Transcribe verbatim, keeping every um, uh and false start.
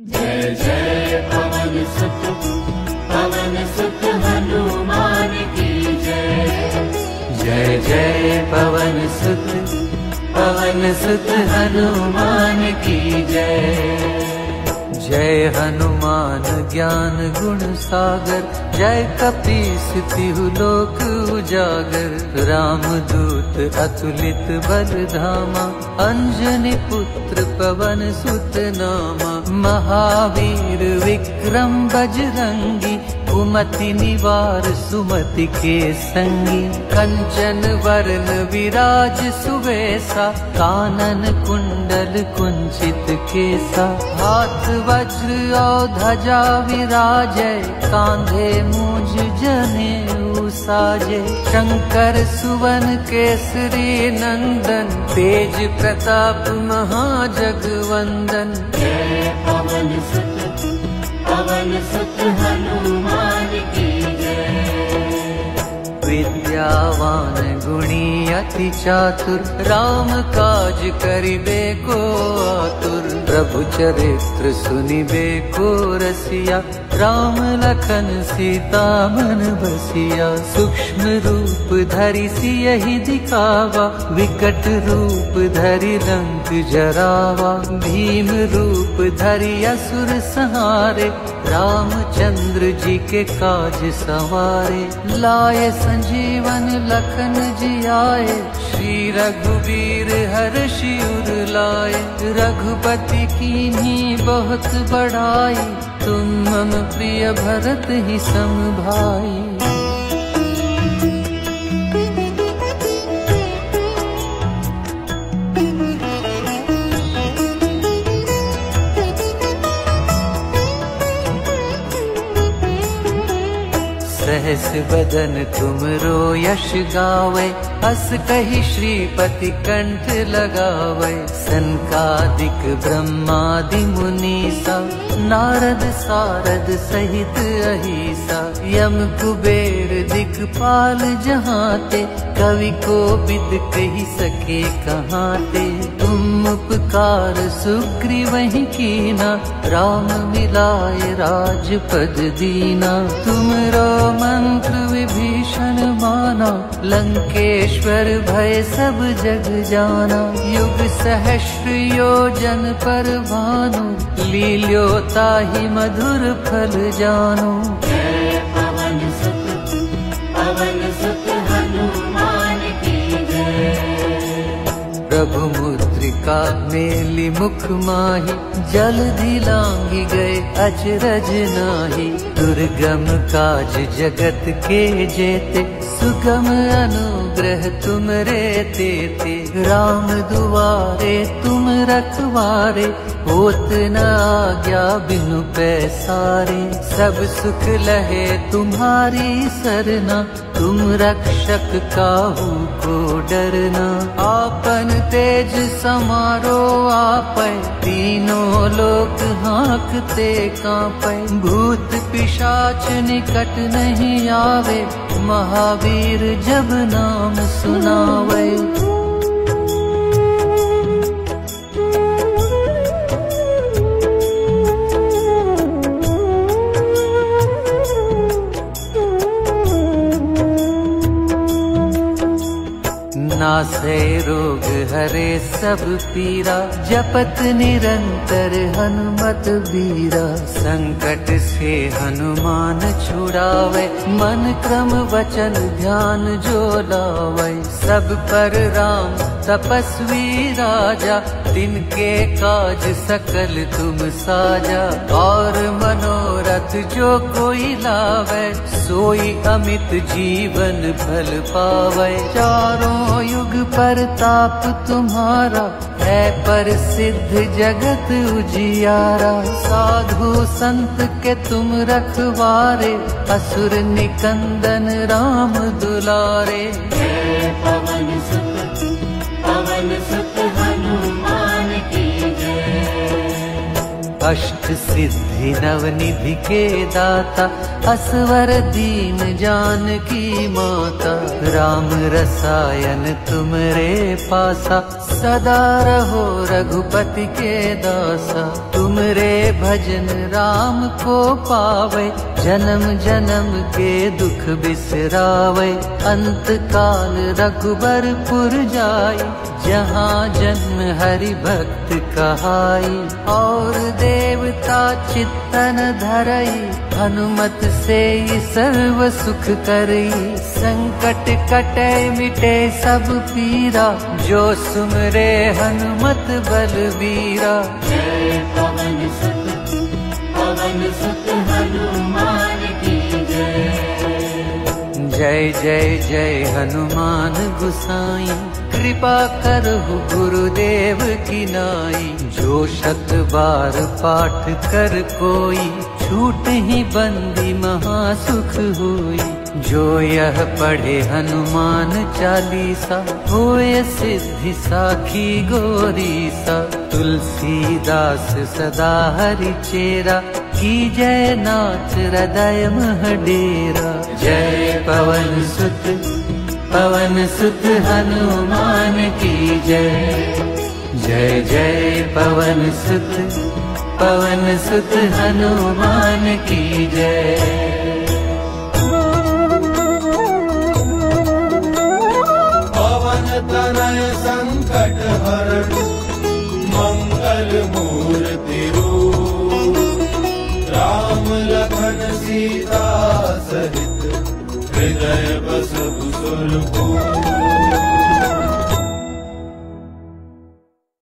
जय जय पवन सुत पवन सुत हनुमान की जय। जय जय पवन सुत पवन सुत हनुमान की जय। जय हनुमान ज्ञान गुण सागर, जय कपीस तिहु लोक उजागर। राम दूत अतुलित बल धामा, अंजनी पुत्र पवन सुत नामा। महावीर विक्रम बजरंगी, कुमति निवार सुमति के संगी। कंचन वरण विराज सुवेसा, कानन कुंडल कुंचित केसा। हाथ वज्र और ध्वजा विराजै, कांधे मूंज जनेऊ साजे। शंकर सुवन केसरी नंदन, तेज प्रताप महाजगवंदन। जय पवन सुत पवन सुत हनुमान की जय। विद्यावान गुणी अति चातुर, राम काज करिबे को आतुर। प्रभु चरित्र सुनिबे को रसिया, राम लखन सीता मन बसिया। सूक्ष्म रूप धरि सियहि दिखावा, विकट रूप धरि लंक जरावा। भीम रूप धरि असुर संहारे, रामचंद्र जी के काज सवारे। लाए संजीवन लखन जियाए, श्री रघुवीर हर्षि उर लाए। रघुपति कीन्ही बहुत बड़ाई, तुम मम प्रिय भरत ही सम भाई। सहस बदन तुमरो यश गावे, अस कहि श्रीपति कंठ लगावे। सनकादिक ब्रह्मादि मुनीसा, नारद सारद सहित अहिसा। यम कुबेर दिक्पाल जहाते, कवि को बिद कहि सके कहाते। तुम उपकार सुग्रीवहि कीना, राम मिलाए राजपद दीना। तुमरो मंत्र विभीषण माना, लंकेश्वर भय सब जग जाना। युग सहस्र योजन पर भानु, लील्योताहि मधुर फल जानु। जय पवन सुत पवन सुत हनुमान की जय। प्रभु मुद्रिका मेलि मुख माहि, जलधि लांघि गए अचरज नाही। दुर्गम काज जगत के जेते, सुगम अनुग्रह तुमरे तेते। राम दुआरे तुम रखवारे, होत न आज्ञा बिनु पैसारे। सब सुख लहे तुम्हारी सरना, तुम रक्षक काहू को डरना। आपन तेज समारो आपै, तीनों लोक हाँकते कांपै। भूत पिशाच निकट नहीं आवे, महावीर जब नाम सुनावे। नासै रोग हरे सब पीरा, जपत निरंतर हनुमत बीरा। संकट से हनुमान छुड़ावे, मन क्रम वचन ध्यान जो लावे। सब पर राम तपस्वी राजा, तिनके काज सकल तुम साजा। और मनोरथ जो कोई लावे, सोई अमित जीवन फल पावे। चारों युग परताप तुम्हारा, है प्रसिद्ध जगत उजियारा। साधु संत के तुम रखवारे, असुर निकंदन राम दुलारे। जय पवन सुत पवन सुत हनुमान की जय। अष्ट सिद्धि नवनिधि के दाता, असवर दीन जानकी माता। राम रसायन तुमरे पासा, सदा रहो रघुपति के दासा। तुम सुमरे भजन राम को पावे, जन्म जन्म के दुख बिसरावे। अंत काल रघुबरपुर जाई, जहाँ जन्म हरि भक्त कहाई। और देवता चित्तन धरई, हनुमत से सर्व सुख करई। संकट कटे मिटे सब पीरा, जो सुमरे हनुमत बलबीरा। जय पवन सुत पवन सुत हनुमान की जय। जय जय जय हनुमान गुसाई, कृपा करहु गुरुदेव की नाई। जो शत बार पाठ कर कोई, छूट ही बंदी महासुख हुई। जो यह पढ़े हनुमान चालीसा, होय सिद्धि साखी गौरीसा। तुलसीदास सदा हरि चेरा, की जय नाथ हृदय मह डेरा। जय पवन सुत पवन सुत हनुमान की जय। जय जय पवन सुत पवन सुत हनुमान की जय। पवन तनय संकट हरण, मंगल मूर्ति रूप। राम लखन सीता सहित, हृदय बसहु सुरभूप।